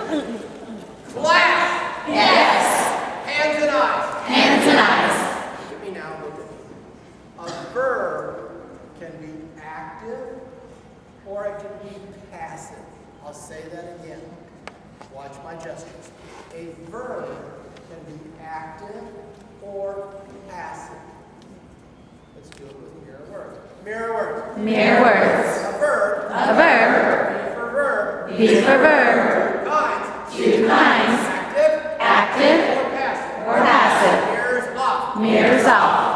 Class. Yes. Hands and eyes. Hands and eyes. Look at me now, look at me. A verb can be active or it can be passive. I'll say that again. Watch my gestures. A verb can be active or passive. Let's do it with mirror words. Mirror words. Mirror words. A verb. A verb. B for verb. B for verb. Two kinds. Two kinds. Active. Active Or passive. or passive. Mirrors off. Mirrors off.